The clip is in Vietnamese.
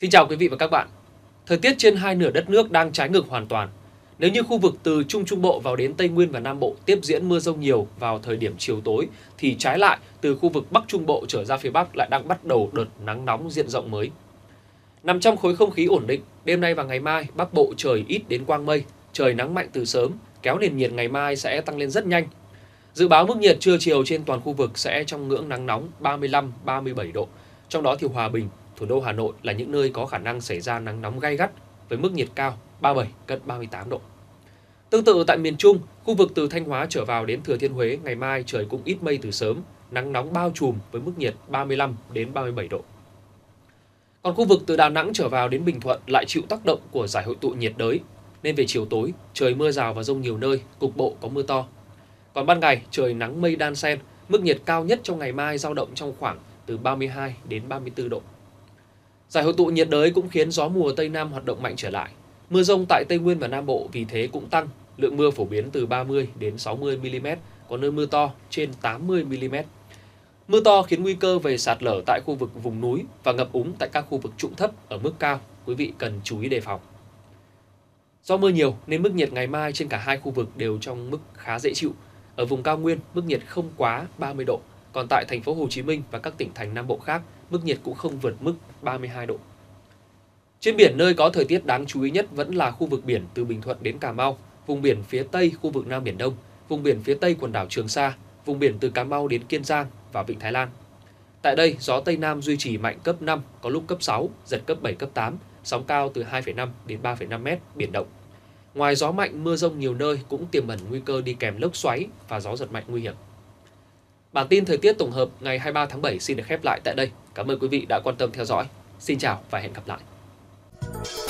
Xin chào quý vị và các bạn. Thời tiết trên hai nửa đất nước đang trái ngược hoàn toàn. Nếu như khu vực từ Trung Trung Bộ vào đến Tây Nguyên và Nam Bộ tiếp diễn mưa dông nhiều vào thời điểm chiều tối, thì trái lại từ khu vực Bắc Trung Bộ trở ra phía Bắc lại đang bắt đầu đợt nắng nóng diện rộng mới. Nằm trong khối không khí ổn định, đêm nay và ngày mai Bắc Bộ trời ít đến quang mây, trời nắng mạnh từ sớm, kéo nền nhiệt ngày mai sẽ tăng lên rất nhanh. Dự báo mức nhiệt trưa chiều trên toàn khu vực sẽ trong ngưỡng nắng nóng 35-37 độ, trong đó thì Hòa Bình, thủ đô Hà Nội là những nơi có khả năng xảy ra nắng nóng gay gắt với mức nhiệt cao 37-38 độ. Tương tự tại miền Trung, khu vực từ Thanh Hóa trở vào đến Thừa Thiên Huế ngày mai trời cũng ít mây từ sớm, nắng nóng bao trùm với mức nhiệt 35-37 độ. Còn khu vực từ Đà Nẵng trở vào đến Bình Thuận lại chịu tác động của giải hội tụ nhiệt đới, nên về chiều tối trời mưa rào và dông nhiều nơi, cục bộ có mưa to. Còn ban ngày trời nắng mây đan xen, mức nhiệt cao nhất trong ngày mai dao động trong khoảng từ 32 đến 34 độ. Giải hội tụ nhiệt đới cũng khiến gió mùa Tây Nam hoạt động mạnh trở lại. Mưa dông tại Tây Nguyên và Nam Bộ vì thế cũng tăng, lượng mưa phổ biến từ 30 đến 60 mm, có nơi mưa to trên 80 mm. Mưa to khiến nguy cơ về sạt lở tại khu vực vùng núi và ngập úng tại các khu vực trũng thấp ở mức cao, quý vị cần chú ý đề phòng. Do mưa nhiều nên mức nhiệt ngày mai trên cả hai khu vực đều trong mức khá dễ chịu. Ở vùng cao nguyên, mức nhiệt không quá 30 độ, còn tại thành phố Hồ Chí Minh và các tỉnh thành Nam Bộ khác, mức nhiệt cũng không vượt mức 32 độ. Trên biển, nơi có thời tiết đáng chú ý nhất vẫn là khu vực biển từ Bình Thuận đến Cà Mau, vùng biển phía Tây khu vực Nam Biển Đông, vùng biển phía Tây quần đảo Trường Sa, vùng biển từ Cà Mau đến Kiên Giang và Vịnh Thái Lan. Tại đây, gió Tây Nam duy trì mạnh cấp 5, có lúc cấp 6, giật cấp 7, cấp 8, sóng cao từ 2,5 đến 3,5 mét, biển động. Ngoài gió mạnh, mưa dông nhiều nơi cũng tiềm ẩn nguy cơ đi kèm lốc xoáy và gió giật mạnh nguy hiểm. Bản tin thời tiết tổng hợp ngày 23 tháng 7 xin được khép lại tại đây. Cảm ơn quý vị đã quan tâm theo dõi. Xin chào và hẹn gặp lại.